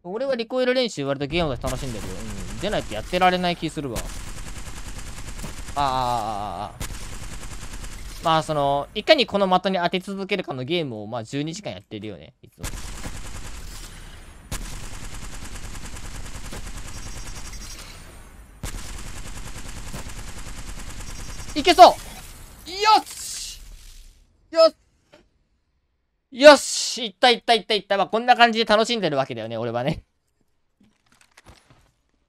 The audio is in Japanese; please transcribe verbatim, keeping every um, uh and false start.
俺はリコイル練習割とゲームで楽しんでるよ。うん。じゃないとやってられない気するわ。ああ、ああ、ああ。まあ、その、いかにこの的に当て続けるかのゲームを、まあ、じゅうにじかんやってるよね。いつも。いけそう、よしよしよし、いったいったいったいった。まあ、こんな感じで楽しんでるわけだよね、俺はね。